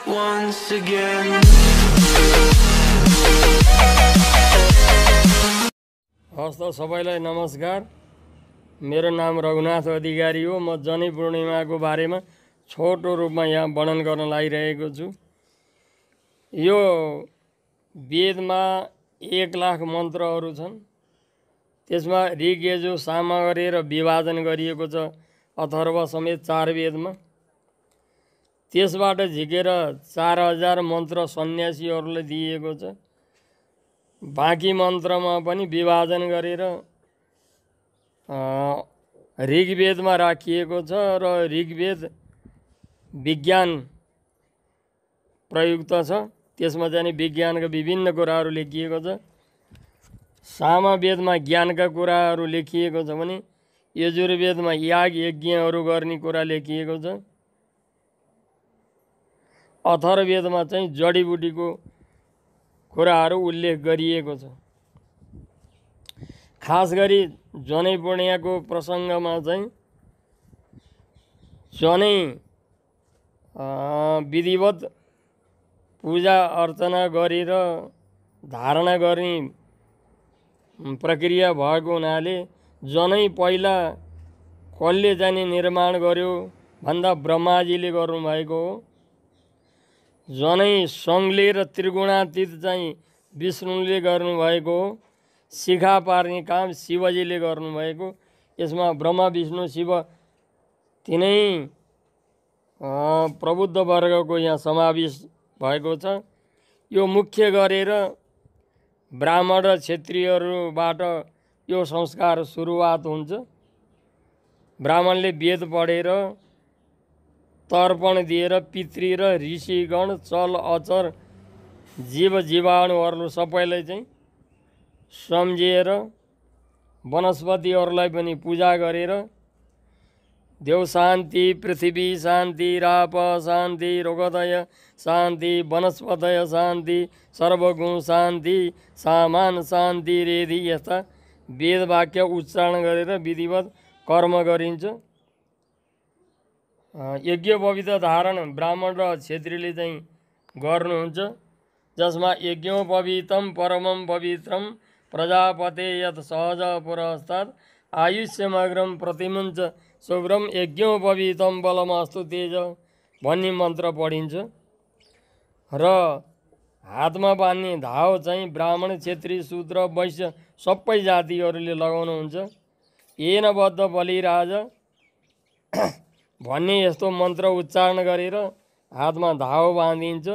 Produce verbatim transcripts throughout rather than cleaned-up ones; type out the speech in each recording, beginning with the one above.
once again. हस्त सबैलाई नमस्कार। मेरो नाम रघुनाथ अधिकारी हो। म जनै पूर्णिमाको बारेमा छोटो रूपमा यहाँ वर्णन गर्न लागिरहेको छु। यो वेदमा एक लाख मन्त्रहरू छन्। त्यसमा ऋग यजुर साम गरेर विभाजन गरिएको छ अथर्व समेत चार वेदमा। त्यसबाट झिकेर चार हजार मन्त्र सन्यासीहरूलाई दिइएको छ। बाँकी मन्त्रमा पनि विभाजन गरेर ऋग्वेदमा राखिएको छ र ऋग्वेद विज्ञान प्रयुक्त छ। त्यसमा चाहिँ विज्ञानका विभिन्न कुराहरू लेखिएको छ। सामवेदमा ज्ञानका कुराहरू लेखिएको छ भने यजुर्वेदमा याग यज्ञहरू गर्ने कुरा लेखिएको छ। अथर्ववेदमा चाहिँ जडीबुटीको कुराहरू उल्लेख गरिएको छ। खास गरी जनै पूर्णिमाको प्रसङ्गमा चाहिँ जनै विधिवत पूजा अर्चना गरेर धारणा गर्ने प्रक्रिया भएको हुनाले जनै पहिला कसले चाहिँ निर्माण गर्यो भन्दा ब्रह्माजीले गर्नुभएको हो। जनै सङ्घले र त्रिगुणातीत चाहिँ विष्णुले गर्नुभएको हो। शिखा पार्ने काम शिवजीले गर्नुभएको। यसमा ब्रह्मा विष्णु शिव तिनै प्रबुद्ध वर्गको यहाँ समावेश भएको छ। यो मुख्य गरेर ब्राह्मण र क्षत्रियहरूबाट यो संस्कार सुरुवात हुन्छ। ब्राह्मणले वेद पढेर तर्पण दिएर पितृ र ऋषिगण चल अचर जीव जीवाणुहरू सबैलाई चाहिँ सम्झिएर वनस्पतिहरूलाई पनि पूजा गरेर देव शान्ति, पृथ्वी शान्ति, राप शान्ति, रोगदय शान्ति, वनस्पतय शान्ति, सर्वगुण शान्ति, सामान शान्ति रेधि यस्ता वेद वाक्य उच्चारण गरेर विधिवत कर्म गरिन्छ। यज्ञोपवीत धारण ब्राह्मण र क्षत्रियले चाहिँ गर्नुहुन्छ। जसमा यज्ञोपवीतम परमं पवित्रम प्रजापते यत सहज पुरस्तात् आयुष्यमग्रम प्रतिमुञ्च शुभ्रम यज्ञोपवीतम बलमस्तु तेज भन्ने मन्त्र पढिन्छ। र हातमा बान्ने धाव चाहिँ ब्राह्मण, क्षेत्री, शूद्र, वैश्य सबै जातिहरूले लगाउनुहुन्छ। येन बद्ध बलिराज भन्ने यस्तो मन्त्र उच्चारण गरेर हातमा धाव बाँधिन्छ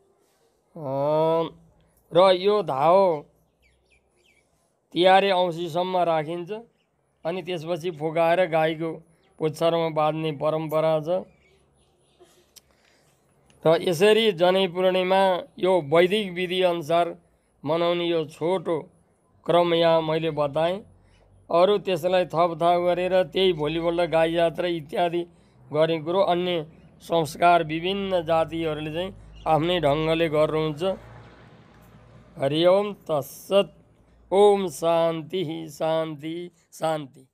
र यो धाव तिहारे औँसीसम्म राखिन्छ। अनि त्यसपछि फुकाएर गाईको पुच्छरमा बाँध्ने परम्परा छ। र यसरी जनै पूर्णिमा यो वैदिक विधि अनुसार मनाउने यो छोटो क्रम यहाँ मैले बताएँ। अरू त्यसलाई थपथाप गरेर त्यही भोलिपल्ट गाई जात्रा इत्यादि गर्ने कुरो अन्य संस्कार विभिन्न जातिहरूले चाहिँ आफ्नै ढङ्गले गर्नुहुन्छ। हरि ओम तत्सत्। ओम शान्ति शान्ति शान्ति।